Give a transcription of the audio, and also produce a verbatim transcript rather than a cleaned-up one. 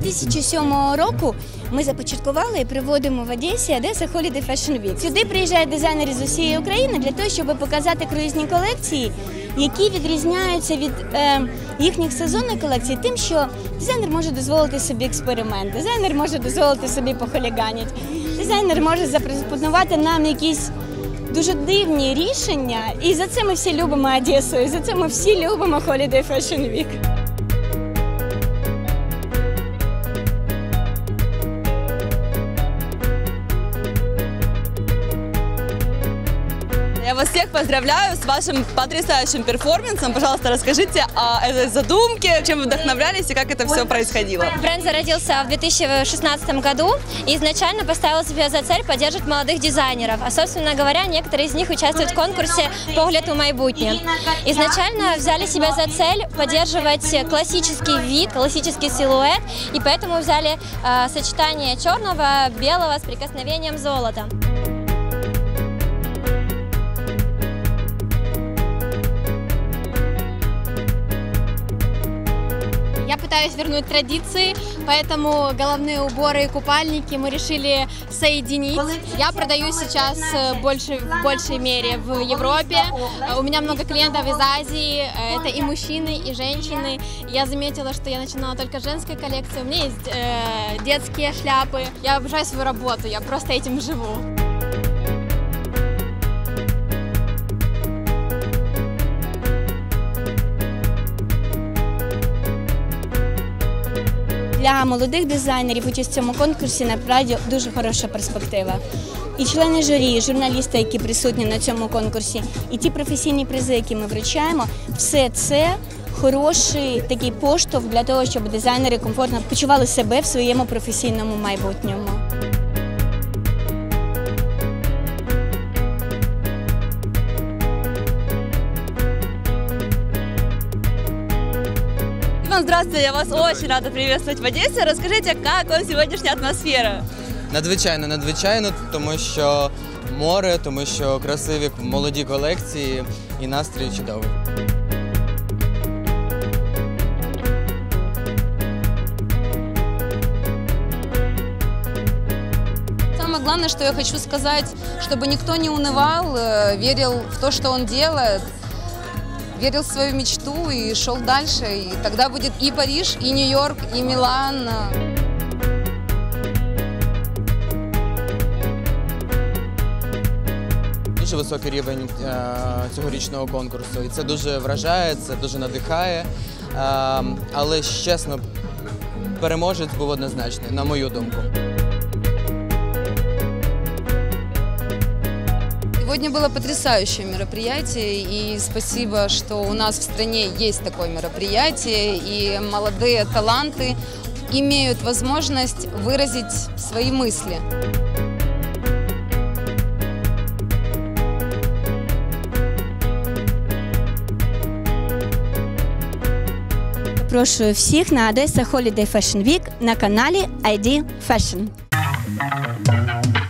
тисячі сьомого року ми започаткували і проводимо в Одесі Одеса Holiday Fashion Week. Сюди приїжджають дизайнери з усієї України для того, щоб показати круїзні колекції, які відрізняються від е, їхніх сезонних колекцій тим, що дизайнер може дозволити собі експеримент, дизайнер може дозволити собі похуліганити, дизайнер може запропонувати нам якісь дуже дивні рішення, і за це ми всі любимо Одесу, і за це ми всі любимо Holiday Fashion Week. Я вас всех поздравляю с вашим потрясающим перформансом. Пожалуйста, расскажите о этой задумке, чем вы вдохновлялись и как это все происходило. Бренд зародился в две тысячи шестнадцатом году и изначально поставил себе за цель поддерживать молодых дизайнеров. А, собственно говоря, некоторые из них участвуют в конкурсе «Погляд у майбутнє». Изначально взяли себе за цель поддерживать классический вид, классический силуэт, и поэтому взяли э, сочетание черного, белого с прикосновением золота. Я пытаюсь вернуть традиции, поэтому головные уборы и купальники мы решили соединить. Я продаю сейчас больше, в большей мере в Европе. У меня много клиентов из Азии, это и мужчины, и женщины. Я заметила, что я начинала только женской коллекции. У меня есть э, детские шляпы. Я обожаю свою работу, я просто этим живу. Для молодих дизайнерів участь в цьому конкурсі насправді дуже хороша перспектива. І члени журі, і журналісти, які присутні на цьому конкурсі, і ті професійні призи, які ми вручаємо, все це хороший такий поштовх для того, щоб дизайнери комфортно почували себе в своєму професійному майбутньому. Здравствуйте, я вас очень рада приветствовать в Одессе. Расскажите, как вам сегодняшняя атмосфера? Надзвичайно, надзвичайно, тому що море, тому що красиві молоді колекції і настрій чудовий. Самое главное, что я хочу сказать, чтобы никто не унывал, верил в то, что он делает. Верил в свою мечту и шел дальше. И тогда будет и Париж, и Нью-Йорк, и Милан. Дуже високий рівень е, цьогорічного конкурсу. І це дуже вражає, це дуже надихає. Е, але, чесно, переможець був однозначний, на мою думку. Сегодня было потрясающее мероприятие, и спасибо, что у нас в стране есть такое мероприятие, и молодые таланты имеют возможность выразить свои мысли. Запрошую всіх на Одеса Holiday Fashion Week на каналі ай ді Fashion.